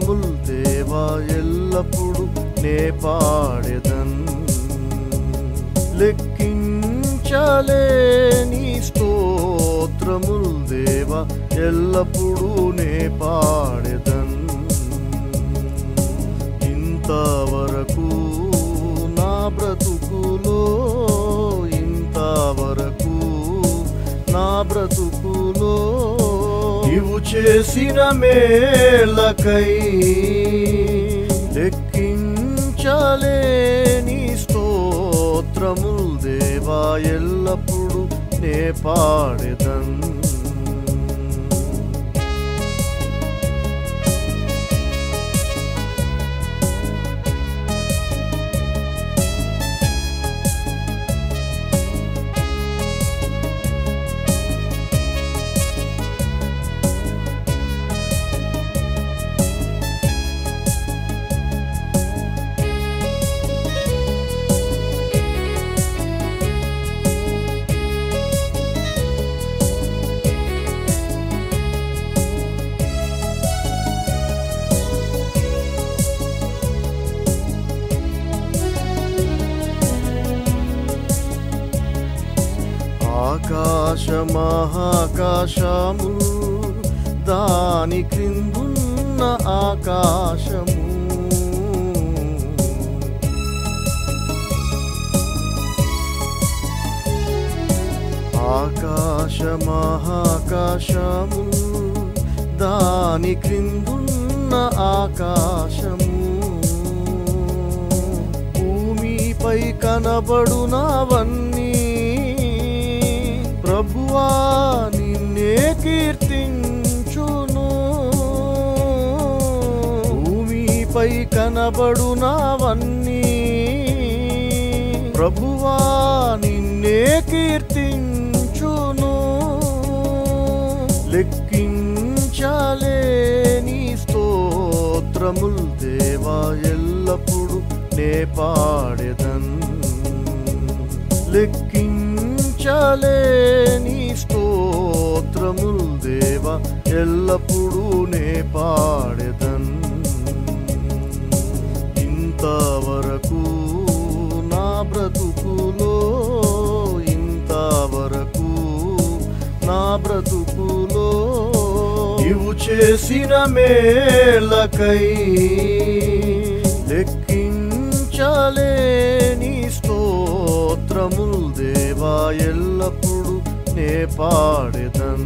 స్తోత్రముల్ దేవా ఎల్లప్పుడు నే పాడెదన్ లెక్కించలేని స్తోత్రముల్ దేవా ఎల్లప్పుడు నే పాడెదన్ ఇంతవరకు నా బ్రతుకులో ఇంతవరకు నా బ్రతుకులో నీవు చేసిన మేలకై లెక్కించలేని స్తోత్రముల్ దేవా ఎల్లప్పుడు నే పాడెదన్ ఆకాశ మహాకాశము దాని క్రిందున్న ఆకాశము ఆకాశ మహాకాశము దాని క్రిందున్న ఆకాశము భూమిపై కనబడునవన్నీ ప్రభువా నిన్నే కీర్తించును భూమిపై కనబడునవన్నీ ప్రభువా నిన్నే కీర్తించును లెక్కించలేని స్తోత్రముల్ దేవా ఎల్లప్పుడు నే పాడెదన్ లెక్కించలేని స్తోత్రముల్ దేవా ఎల్లప్పుడు నే పాడెదన్ ఇంతవరకు నా బ్రతుకులో ఇంతవరకు నా బ్రతుకులో నీవు చేసిన మేలకై లెక్కించలేని స్తోత్రముల్ దేవా ఎల్లప్పుడు నే పాడెదన్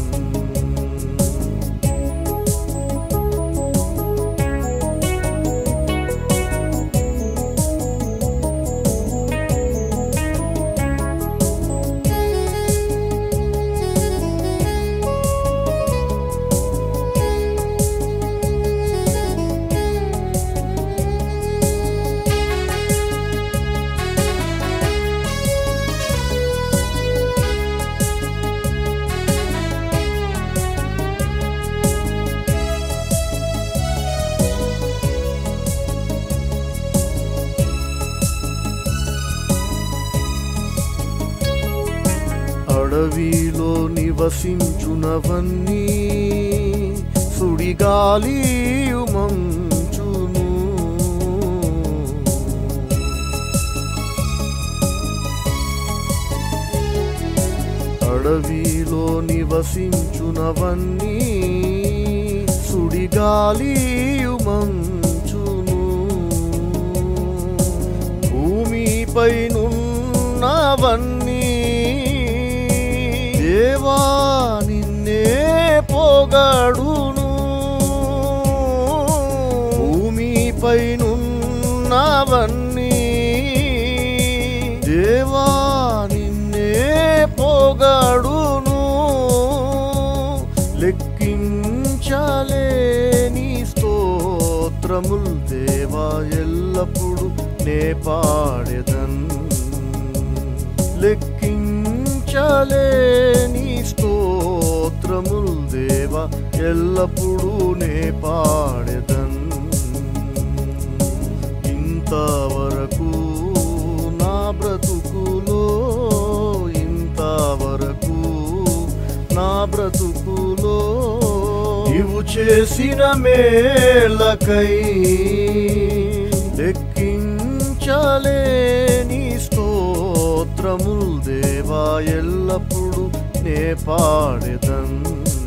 అడవిలో నివసించునవన్నీ సుడిగాలియు మంచును అడవిలో నివసించునవన్నీ సుడిగాలియు మంచును భూమిపై నున్నవన్నీ దేవా నిన్నే పొగడును భూమిపై నున్నవన్నీ దేవా నిన్నే పొగడును లెక్కించలేని స్తోత్రముల్ దేవా ఎల్లప్పుడు నే పాడెదన్ లెక్కించలేని స్తోత్రముల్ దేవా ఎల్లప్పుడు నే పాడెదన్ ఇంతవరకు నా బ్రతుకులో ఇంతవరకు నా బ్రతుకులో నీవు చేసిన మేలకై లెక్కించలేని స్తోత్రముల్ దేవా ఎల్లప్పుడు నే పాడెదన్.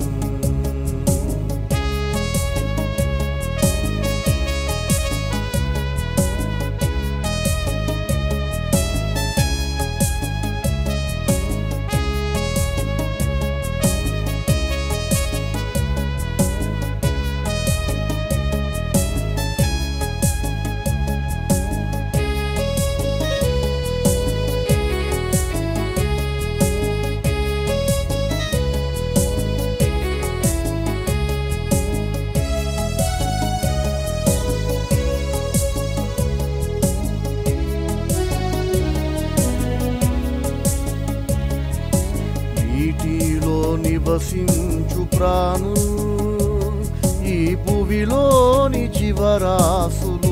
నీటిలో నివసించు ప్రాణు ఈ భువిలోని జీవరాశులు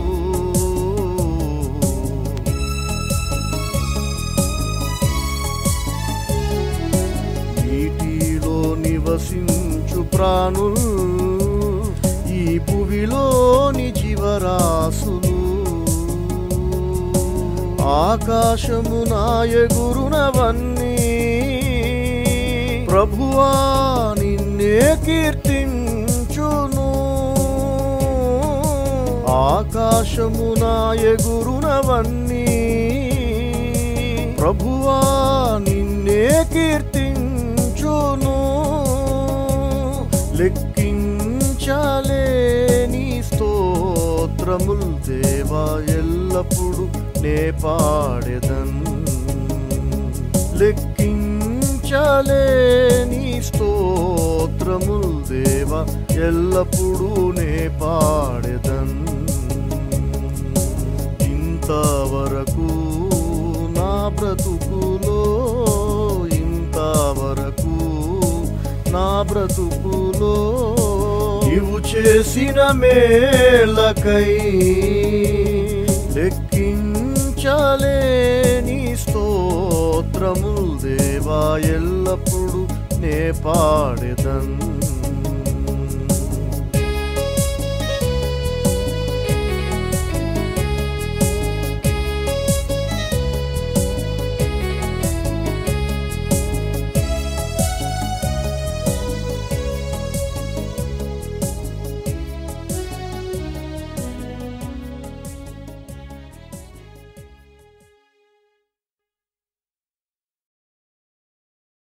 నీటిలో నివసించు ప్రాణులు ఈ భువిలోని జీవరాశులు ఆకాశమున ఎగురునవన్నీ ప్రభువా నిన్నే కీర్తించును. ఆకాశమున ఎగురునవన్నీ ప్రభువా నిన్నే కీర్తించును. లెక్కించలేని స్తోత్రముల్ దేవా ఎల్లప్పుడు నే పాడెదన్. లెక్కించలేని స్తోత్రముల్ దేవా ఎల్లప్పుడు నే పాడెదన్. ఇంతవరకు నా బ్రతుకులో ఇంతవరకు నా బ్రతుకులో నీవు చేసిన మేలకై లెక్కించలేని స్తోత్రముల్ దేవా ఎల్లప్పుడు నే పాడెదన్.